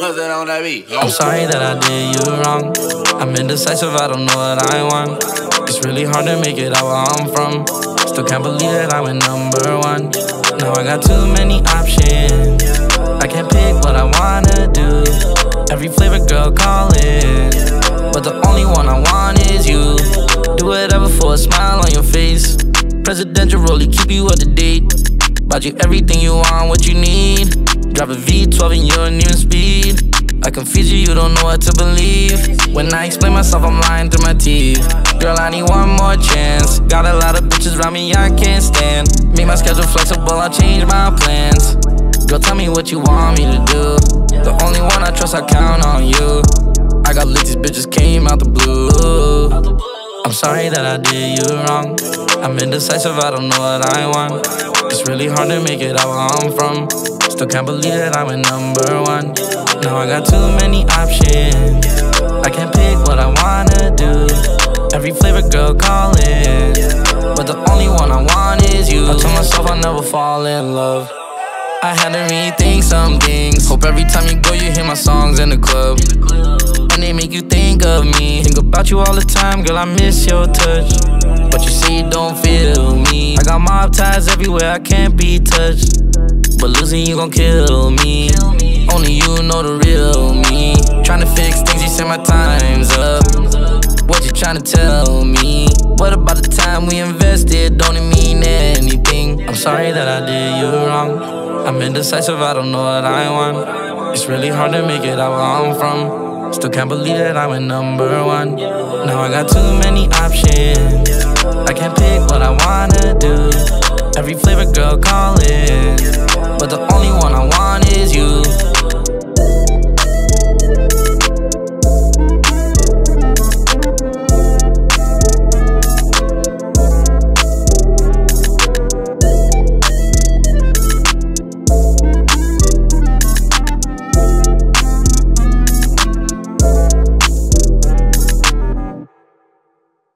What's that on that beat? I'm sorry that I did you wrong. I'm indecisive, I don't know what I want. It's really hard to make it out where I'm from. Still can't believe that I went #1. Now I got too many options. I can't pick what I wanna do. Every flavor, girl, call it. But the only one I want is you. Do whatever for a smile on your face. Presidential rollie, keep you up to date. Bought you everything you want, what you need. Drive a V12 and you don't even speed. I confuse you, you don't know what to believe. When I explain myself, I'm lying through my teeth. Girl, I need one more chance. Got a lot of bitches around me I can't stand. Make my schedule flexible, I'll change my plans. Girl, tell me what you want me to do. The only one I trust, I count on you. I got lit, these bitches came out the blue. I'm sorry that I did you wrong. I'm indecisive, I don't know what I want. It's really hard to make it out where I'm from. Still can't believe that I went #1. Now I got too many options. I can't pick what I wanna do. Every flavor, girl, call it. But the only one I want is you. I told myself I'll never fall in love. I had to rethink some things. Hope every time you go, you hear my songs in the club. And they make you think of me. Think about you all the time, girl, I miss your touch. But you say you don't feel me. I got mob ties everywhere, I can't be touched. But losing you gon' kill me. Only you know the real me. Tryna fix things, you say my time's up. What you tryna tell me? What about the time we invested? Don't it mean anything? I'm sorry that I did you wrong. I'm indecisive, I don't know what I want. It's really hard to make it out where I'm from. Still can't believe that I went #1. Now I got too many options. I can't pick what I wanna do. Every flavor, girl, call it.